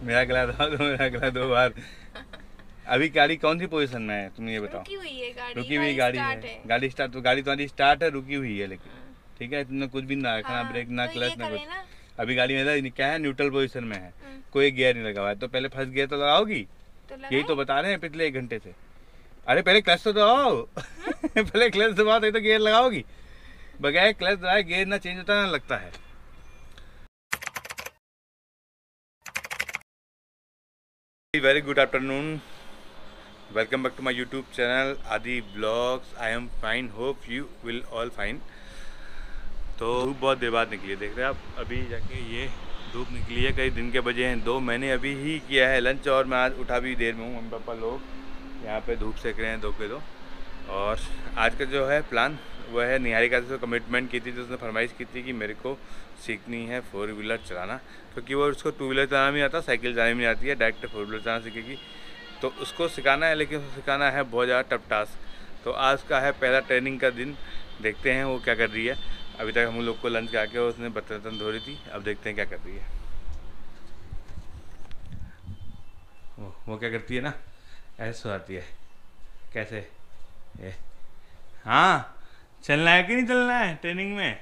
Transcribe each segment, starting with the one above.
मेरा गला दबा दो, मेरा गला 2 बार। अभी गाड़ी कौन सी पोजीशन में है तुम ये बताओ? रुकी हुई है गाड़ी, रुकी हुई गाड़ी है। गाड़ी स्टार्ट, तो गाड़ी तुम्हारी स्टार्ट है, रुकी हुई है लेकिन। हाँ। ठीक है, तुमने कुछ भी ना रखा, ना ब्रेक, ना तो क्लच, ये ना कुछ। करे ना। अभी गाड़ी में क्या है, न्यूट्रल पोजीशन में है, कोई गियर नहीं लगा हुआ है। तो पहले फर्स्ट गियर तो लगाओगी, तो यही तो बता रहे हैं पिछले 1 घंटे से। अरे पहले क्लच तो दबाओ। पहले क्लच दबाओ तो गियर लगाओगी। बगैर क्लच दबाए गियर ना चेंज होता ना लगता है। Very good afternoon, welcome back to my YouTube channel Aadi blogs. I am fine, hope you will all fine. तो धूप बहुत देर बाद निकली है, देख रहे हैं आप। अभी जाके ये धूप निकली है, कई दिन के बजे हैं 2। मैंने अभी ही किया है लंच और मैं आज उठा भी देर में हूँ। मम्मी पापा लोग यहाँ पे धूप सेक रहे हैं 2 के 2। और आज का जो है प्लान वो है, निहारिका से कमिटमेंट की थी, तो उसने फरमाइश की थी कि मेरे को सीखनी है 4 व्हीलर चलाना, क्योंकि वो उसको 2 व्हीलर चलाना नहीं आता, साइकिल चलानी नहीं आती है, डायरेक्ट 4 व्हीलर चलाना सीखेगी। तो उसको सिखाना है, लेकिन उसको सिखाना है बहुत ज़्यादा टफ टास्क। तो आज का है पहला ट्रेनिंग का दिन, देखते हैं वो क्या कर रही है। अभी तक हम लोग को लंच खा के उसने बर्तन धो रही थी, अब देखते हैं क्या कर रही है। वो क्या करती है ना, ऐसे सो जाती है। कैसे ये? हाँ, चलना है कि नहीं चलना है ट्रेनिंग में?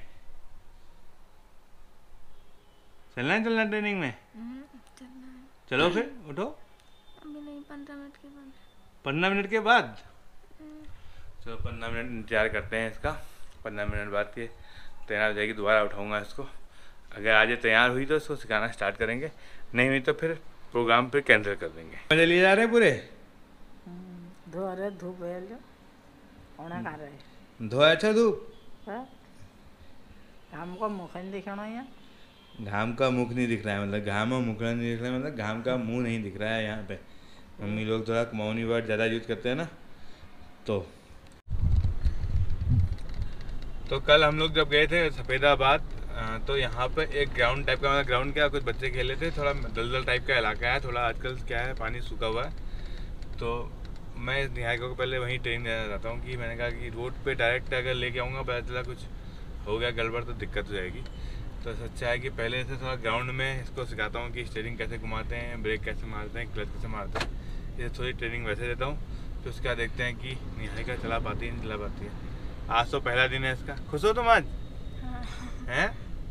चलना है ट्रेनिंग में? चलना है। चलो फिर उठो। अभी नहीं, 15 मिनट के बाद। 15 मिनट के बाद? चलो 15 मिनट इंतजार करते हैं इसका। 15 मिनट बाद के तैयार हो जाएगी, दोबारा उठाऊंगा इसको। अगर आज तैयार हुई तो इसको सिखाना स्टार्ट करेंगे, नहीं हुई तो फिर प्रोग्राम फिर कैंसिल कर देंगे। मजे लिए जा रहे हैं पूरे? धो रहे धूप है जो होना खा रहे धो अच्छा धूप घाम को मुख नहीं दिखना है। घाम का मुख नहीं दिख रहा है, मतलब घाम और मुख नहीं दिख रहा है, मतलब घाम का मुंह नहीं दिख रहा है यहाँ पे। मम्मी लोग थोड़ा मौनी वर्ड ज़्यादा यूज करते हैं ना। तो कल हम लोग जब गए थे सफ़ेदाबाद, तो यहाँ पे एक ग्राउंड टाइप का, मतलब ग्राउंड क्या, कुछ बच्चे खेले थे। थोड़ा दलदल टाइप का इलाका है, थोड़ा आजकल क्या है पानी सूखा हुआ है। तो मैं निहारिका को पहले वहीं ट्रेनिंग देना चाहता हूँ कि मैंने कहा कि रोड पे डायरेक्ट अगर लेके आऊँगा, पता चला कुछ हो गया गड़बड़ तो दिक्कत हो जाएगी। तो सच्चा है कि पहले से थोड़ा ग्राउंड में इसको सिखाता हूँ कि स्टीयरिंग कैसे घुमाते हैं, ब्रेक कैसे मारते हैं, क्लच कैसे मारते हैं। ये थोड़ी ट्रेनिंग वैसे देता हूँ। तो उसके बाद देखते हैं कि निहारिका चला पाती है नहीं चला पाती है। आज तो पहला दिन है इसका। खुश हो तुम आज? हैं?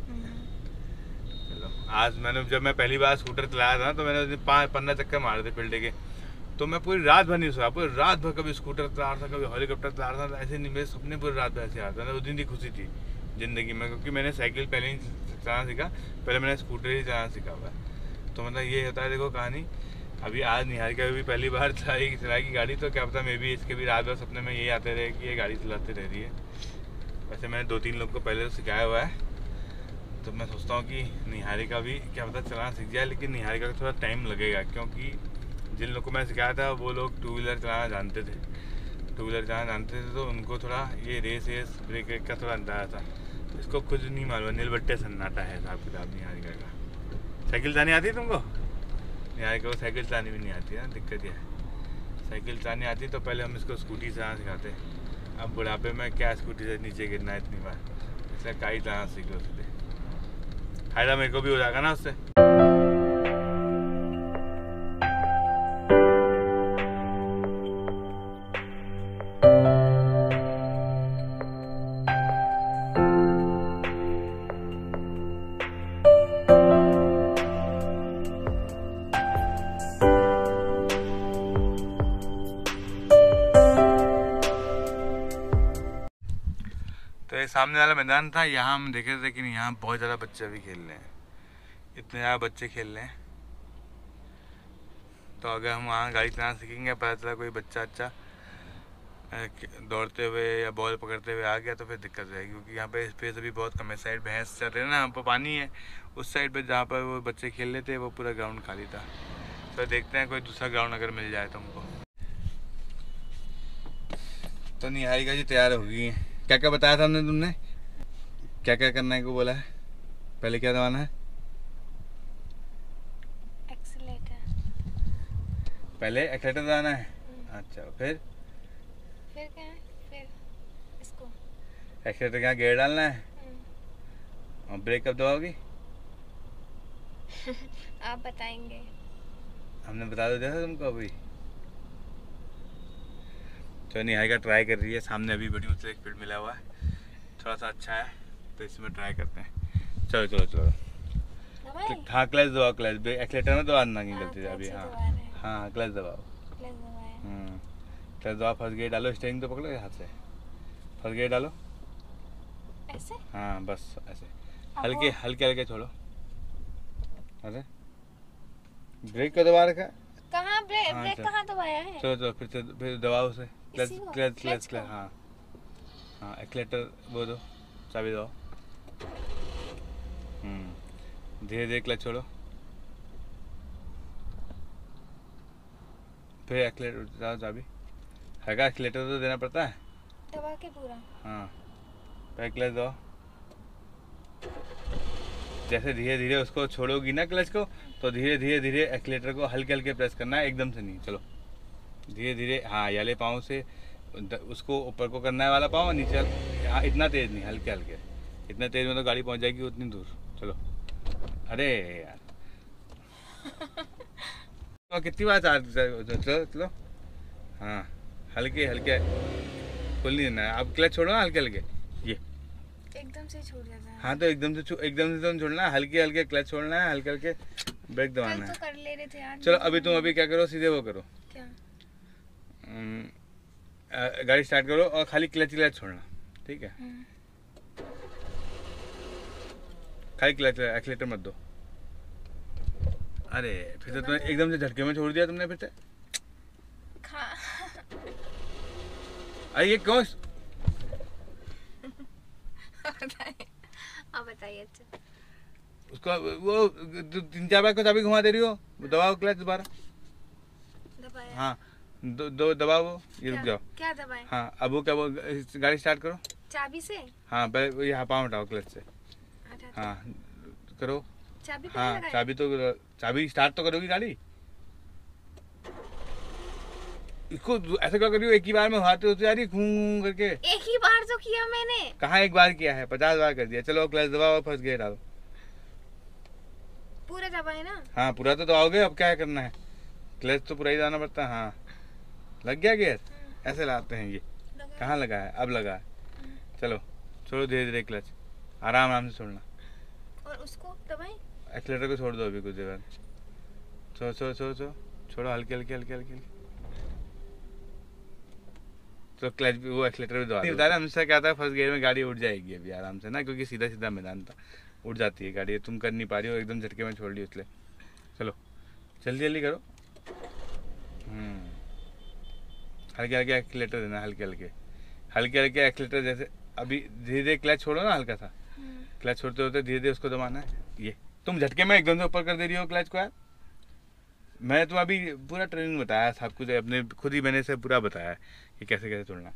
चलो, आज जब मैं पहली बार स्कूटर चलाया था तो मैंने 15 चक्कर मारे थे फील्ड के। तो मैं पूरी रात भर नहीं सोया, पूरी रात भर कभी स्कूटर चला रहा था, कभी हेलीकॉप्टर चला रहा था। ऐसे नहीं, मेरे सपने पूरी रात भर ऐसे आता था। उस दिन की खुशी थी ज़िंदगी में, क्योंकि मैंने साइकिल पहले ही चलाना सीखा, पहले मैंने स्कूटर ही चलाना सीखा हुआ है। तो मतलब ये होता है, देखो कहानी। अभी आज निहारिका भी पहली बार चलाएगी गाड़ी, तो क्या पता मैं भी इसके भी रात भर सपने में यही आते रहे कि ये गाड़ी चलाते रह रही है। वैसे मैंने 2-3 लोग को पहले तो सिखाया हुआ है, तो मैं सोचता हूँ कि निहारिका भी क्या पता चलाना सीख जाए। लेकिन निहारिका को थोड़ा टाइम लगेगा, क्योंकि जिन लोग को मैंने सिखाया था वो लोग 2 व्हीलर चलाना जानते थे। 2 व्हीलर चलाना जानते थे तो उनको थोड़ा ये रेस ब्रेक का थोड़ा अंदाजा था। इसको कुछ नहीं मालूम, नीलबट्टे सन्नाटा है हिसाब किताब निहारिका का। साइकिल चलानी आती है तुमको? निहारिका को साइकिल चलानी भी नहीं आती है, दिक्कत यह है। साइकिल चलानी आती तो पहले हम इसको स्कूटी चलाना सिखाते। अब बुढ़ापे में क्या स्कूटी से नीचे गिरना है इतनी बार, इसलिए गाड़ी चलाना सीख लो सीधे। फायदा मेरे को भी हो जाएगा ना उससे। तो ये सामने वाला मैदान था, यहाँ हम देखे थे कि यहाँ बहुत ज़्यादा बच्चे भी खेल रहे हैं, इतने ज़्यादा बच्चे खेल रहे हैं। तो अगर हम वहाँ गाड़ी चलाना सीखेंगे, पता चला कोई बच्चा अच्छा दौड़ते हुए या बॉल पकड़ते हुए आ गया तो फिर दिक्कत हो जाएगी, क्योंकि यहाँ पे स्पेस अभी बहुत कम है। साइड भैंस चल रहे हैं ना, यहाँ पर पानी है। उस साइड पे जहाँ पर वो बच्चे खेल रहे थे वो पूरा ग्राउंड खाली था। तो देखते हैं कोई दूसरा ग्राउंड अगर मिल जाए तो हमको। तो निहारिका जी तैयार हो गई हैं। क्या क्या बताया था हमने, तुमने क्या क्या करने को बोला है? पहले क्या दबाना है? एक्सीलेटर। पहले एक्सीलेटर दबाना है। अच्छा, फिर क्या है? फिर इसको एक्सीलेटर क्या गियर डालना है? और ब्रेक कब दबाओगी? आप बताएंगे। हमने बता दिया था तुमको अभी। तो निहाई का ट्राई कर रही है, सामने अभी बड़ी मुझसे एक फील्ड मिला हुआ है, थोड़ा सा अच्छा है तो इसमें ट्राई करते हैं। चलो चलो चलो। दबाए? हाँ क्लच दबाओ, क्लच एक्सीलेटर में दबा ना की गलती से हाँ, अभी। क्लच हाँ दबा रहे हैं। हाँ क्लच दबाओ। क्लच दबाया। क्लच दबाओ, फर्स्ट गियर डालो, स्टीयरिंग तो पकड़ो हाथ से, फर्स्ट गियर डालो। ऐसे? हाँ बस ऐसे अब हल्के वो- हल्के हल्के छोड़ो। अरे ब्रेक को दबा रखा है। कहाँ ब्रेक हाँ, ब्रेक चल। कहाँ दबाया है? चलो चलो फिर दबाओ उसे, क्लच इसी को? क्लच क्लच क्लच को? क्लच। हाँ हाँ एक्सीलेटर वो दो, चाबी दो। धीरे धीरे क्लच छोड़ो, फिर एक्सीलेटर जाओ, चाबी हल्का एक्सीलेटर तो देना पड़ता है। दबा के पूरा। हाँ फिर क्लच दो। जैसे धीरे धीरे उसको छोड़ोगी ना क्लच को, तो धीरे धीरे धीरे एक्सीलेटर को हल्के हल्के प्रेस करना है, एकदम से नहीं। चलो धीरे धीरे, हाँ याले पाँव से उसको ऊपर को करना है वाला पाँव, नीचे हाँ इतना तेज नहीं, हल्के हल्के। इतना तेज में तो गाड़ी पहुंच जाएगी उतनी दूर। चलो अरे यार तो कितनी बार चार्ज, चलो चलो। हाँ हल्के हल्के, खुल नहीं देना है। अब क्लच छोड़ो ना हल्के हल्के, ये एकदम से छूट जाता है। हाँ तो एकदम से तो छोड़ना है, हल्के हल्के क्लच छोड़ना है, हल्के हल्के ब्रेक कल दबाना तो है। कर ले रहे थे यार। चलो अभी तुम अभी क्या करो, सीधे वो करो, क्या? गाड़ी स्टार्ट करो और खाली क्लच छोड़ना, ठीक है? खाली क्लच, एक्सीलेटर मत दो। अरे फिर तो तुमने एकदम से झटके में छोड़ दिया तुमने फिर से। अरे ये क्यों? अब बताइए। अच्छा उसको वो 3-4 बार को चाबी घुमा दे रही हो, दबाओ क्लच दोबारा। दबाया। हाँ दो दबाओ वो, ये रुक जाओ। क्या दबाए? हाँ अब वो क्या वो गाड़ी स्टार्ट करो। चाबी से? हाँ पहले यहाँ पाँव हटाओ क्लच से। हटा। हाँ करो। चाबी हाँ लगाए? चाबी स्टार्ट तो करोगी गाड़ी। इसको ऐसा क्या करियो, एक ही बार में हाथ होती जा रही घूम करके। एक ही बार तो किया मैंने। कहाँ एक बार किया है, 50 बार कर दिया। चलो क्लच दबाओ, फर्स्ट गियर डालो। पूरा दबाए ना? हाँ पूरा तो दबाओगे, अब क्या करना है, क्लच तो पूरा ही दबाना पड़ता है। हाँ लग गया गियर, ऐसे लाते हैं ये। कहाँ लगा है, अब लगा है। चलो छोड़ो धीरे धीरे क्लच, आराम आराम से छोड़ना। और उसको दबाए? एक्सीलेटर को छोड़ दो अभी कुछ देर बाद। छोड़ो छोड़ो छोड़ो छोड़ो छोड़ो, हल्के हल्के हल्के हल्के। तो क्लच भी वो एक्सीलेटर भी दबा दो। बता रहे हमसे क्या था, फर्स्ट गियर में गाड़ी उठ जाएगी अभी आराम से ना, क्योंकि सीधा सीधा मैदान था, उठ जाती है गाड़ी। तुम कर नहीं पा रही हो, एकदम झटके में छोड़ ली इसलिए। चलो जल्दी जल्दी करो। हल्के हल्के एक्सीलेटर देना, हल्के हल्के हल्के हल्के एक्सीलेटर। जैसे अभी धीरे धीरे क्लच छोड़ो ना हल्का सा, क्लच छोड़ते होते धीरे धीरे उसको दबाना है। ये तुम झटके में एकदम से ऊपर कर दे रही हो क्लच को यार। मैं तुम्हें अभी पूरा ट्रेनिंग बताया, सब कुछ अपने खुद ही मैंने से पूरा बताया है कि कैसे कैसे छोड़ना।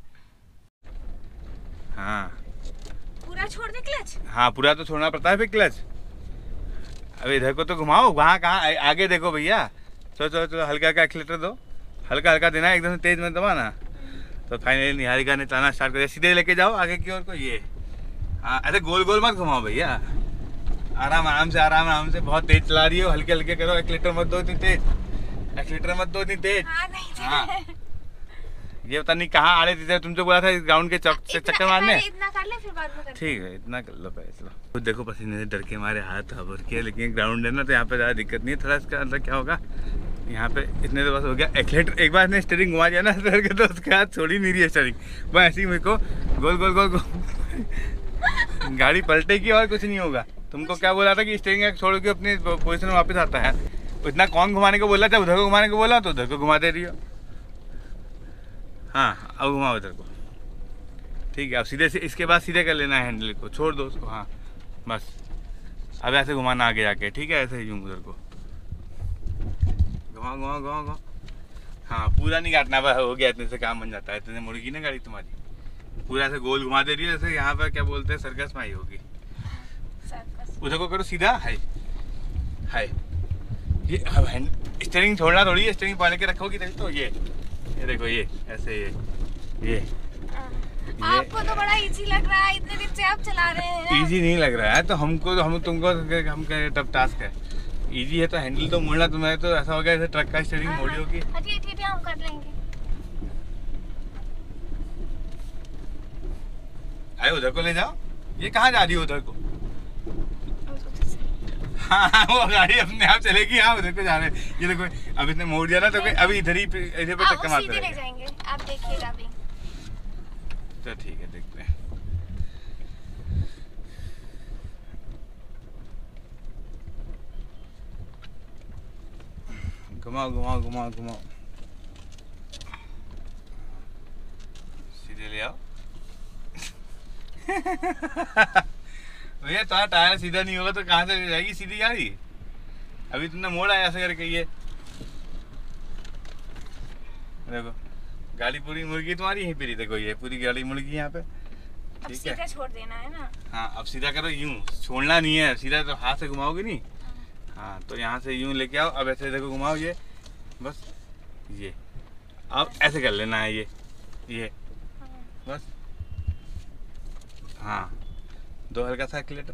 हाँ पूरा छोड़ दे क्लच? हाँ पूरा तो छोड़ना पड़ता है फिर क्लच। अब इधर को तो घुमाओ, वहाँ कहाँ आगे देखो भैया। चलो चलो चलो हल्का हल्का एक्सीलेटर दो, हल्का हल्का देना, एकदम से तेज मत दबाना। तो फाइनली निहारिका ने चलाना स्टार्ट कर दिया। सीधे लेके जाओ आगे की ओर को, ये हाँ ऐसे गोल गोल मत घुमाओ भैया, आराम आराम से आराम आराम से। बहुत तेज चला रही हो, हल्के हल्के करो, एक्सीलेटर मत दो इतनी तेज, एक्सीलेटर मत दो इतनी तेज। हाँ नहीं थे। हाँ ये पता नहीं कहाँ आ रहे थे, तुमसे बोला था ग्राउंड के चौक से चक्कर मारने। इतना कर ले फिर बाद में कर। ठीक है इतना कर लो पहले। चलो खुद देखो पसीने से डर के हमारे हाथ हबर के, लेकिन ग्राउंड है ना तो यहाँ पे ज़्यादा दिक्कत नहीं है। थोड़ा इसका अंदर क्या होगा, यहाँ पे इतने तो बस हो गया। एक्सीलेटर एक बार इसने स्टीयरिंग घुमा दिया ना सर के, तो उसके हाथ छोड़ ही नहीं रही है स्टीयरिंग, वो ऐसे ही मेरे को गोल गोल गोल गोल गाड़ी पलटेगी और कुछ नहीं होगा। तुमको क्या बोला था कि स्टीयरिंग छोड़ के अपनी पोजीशन में वापस आता है, इतना कौन घुमाने को बोला था, उधर को घुमाने को बोला तो उधर को घुमा दे रही हो। हाँ अब घुमाओ उधर को, ठीक है। अब सीधे से इसके बाद सीधे कर लेना है, हैंडल को छोड़ दो उसको। हाँ बस अब ऐसे घुमाना आगे जाके, ठीक है ऐसे ही यूँ उधर को घुमाओ घुमाओ घुमाओ घुमाओ। हाँ पूरा नहीं काटना, बस हो गया, इतने से काम बन जाता है। इतने मुड़ेगी ना गाड़ी तुम्हारी, पूरा ऐसे गोल घुमा दे रही है जैसे यहाँ पर क्या बोलते हैं सर्कस में आई होगी। उधर को करो सीधा, हाय हाय। ये अब स्टीयरिंग छोड़ना थोड़ी है, स्टीयरिंग पहले के रखोगी तभी तो। ये देखो ये ऐसे ये आपको तो बड़ा इजी लग रहा है, इतने दिन से आप चला रहे हैं ना। इजी नहीं लग रहा है तो हमको, हम तुमको हम टफ टास्क है। इजी है तो हैंडल तो मोड़ना, तुम्हें तो ऐसा हो गया जैसे ट्रक का स्टीयरिंग मोड़ी होगी। हटिए हम कर लेंगे। आए उधर को ले जाओ। ये कहाँ जा रही है उधर को? हाँ वो गाड़ी अपने आप चलेगी। हाँ उधर को जा रहे हैं। ये देखो अब इसने मोड़ दिया ना तो अभी इधर पे चक्कर मारते सीधे ले जाएंगे, आप देखिएगा अभी। तो ठीक है देखते हैं। घुमाओ घुमाओ घुमाओ घुमाओ, सीधे ले आओ। भैया तुम्हारा टायर सीधा नहीं होगा तो कहाँ से ले जाएगी सीधी गाड़ी? अभी तुमने मोड़ा ऐसे करके ये देखो गाड़ी पूरी मुर्गी तुम्हारी यहीं पे। देखो ये पूरी गाड़ी मुर्गी यहाँ पे। ठीक है, सीधा छोड़ देना है ना। हाँ अब सीधा करो, यूं छोड़ना नहीं है, सीधा तो हाथ से घुमाओगे नहीं। हाँ तो यहाँ से यूं लेके आओ। अब ऐसे देखो घुमाओ ये, बस ये अब ऐसे कर लेना है ये बस। हाँ दो हल्का सा एक्सीलेटर।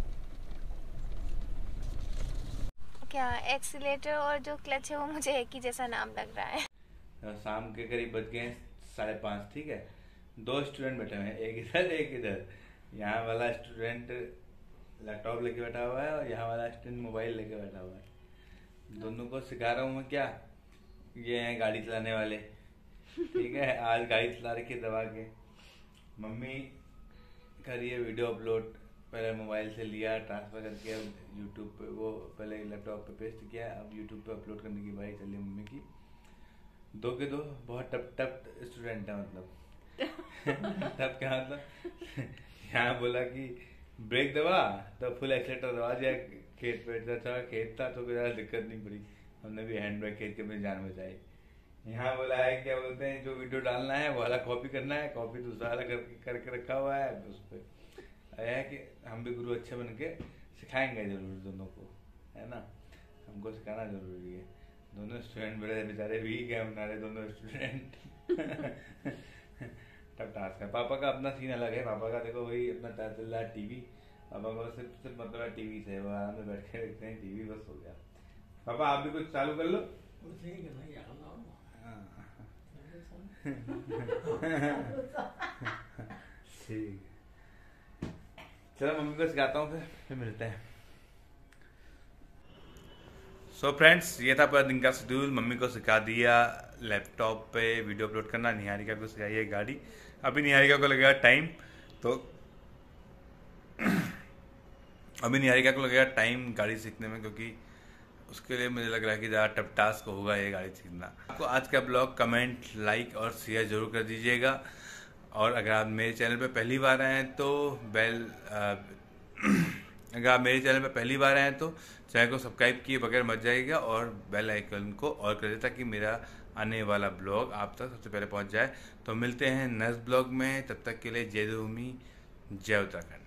क्या एक्सीलेटर और जो क्लच है वो मुझे एक ही जैसा नाम लग रहा है। शाम के करीब बज गए 5:30। ठीक है, दो स्टूडेंट बैठे हुए हैं, एक इधर एक इधर। यहाँ वाला स्टूडेंट लैपटॉप लेके बैठा हुआ है और यहाँ वाला स्टूडेंट मोबाइल लेके बैठा हुआ है। दोनों को सिखा रहा हूँ मैं क्या, ये हैं गाड़ी चलाने वाले। ठीक है, आज गाड़ी चला रखी दबा के। मम्मी कर रही है वीडियो अपलोड, पहले मोबाइल से लिया ट्रांसफर करके यूट्यूब पे, वो पहले लैपटॉप पे पेस्ट किया, अब यूट्यूब पे अपलोड करने की बारी चली मम्मी की। दो के दो बहुत टप स्टूडेंट है, मतलब टप क्या मतलब यहाँ बोला कि ब्रेक दबा तो फुल एक्सीलेटर दबा दिया। खेत पे था, खेत था तो कोई ज़्यादा दिक्कत नहीं पड़ी, हमने भी हैंड ब्रेक खेत के अपनी जान बचाई। यहाँ बोला है क्या बोलते हैं, जो वीडियो डालना है वो वाला कॉपी करना है, कॉपी दूसरा वाला करके रखा हुआ है उस पर। है कि हम भी गुरु अच्छे बन के सिखाएंगे जरूर दोनों को, है ना, हमको सिखाना जरूरी है। दोनों स्टूडेंट बड़े बेचारे वीक है हमारे दोनों स्टूडेंट। तब टास्क है। पापा का अपना सीन अलग है, पापा का देखो वही अपना चल रहा है टीवी। पापा को सिर्फ मतलब है टीवी से, वो आराम से बैठ के देखते हैं टीवी, बस हो गया। पापा आप भी कुछ चालू कर लो। ठीक, चलो मम्मी को सिखाता हूँ फिर मिलते हैं। सो फ्रेंड्स, ये था पूरा दिन का शेड्यूल। मम्मी को सिखा दिया लैपटॉप पे वीडियो अपलोड करना, निहारिका को सिखाई है गाड़ी। अभी निहारिका को लगेगा टाइम, तो अभी निहारिका को लगेगा टाइम गाड़ी सीखने में, क्योंकि उसके लिए मुझे लग रहा है कि ज़्यादा टफ टास्क होगा ये गाड़ी सीखना। आपको आज का ब्लॉग कमेंट, लाइक और शेयर जरूर कर दीजिएगा। और अगर आप मेरे चैनल पे पहली बार आए हैं तो अगर आप मेरे चैनल पे पहली बार आए हैं तो चैनल को सब्सक्राइब किए बगैर मत जाइएगा और बेल आइकन को ऑल कर दे, ताकि मेरा आने वाला ब्लॉग आप तक सबसे पहले पहुंच जाए। तो मिलते हैं नेक्स्ट ब्लॉग में, तब तक के लिए जय देवभूमि, जय उत्तराखंड।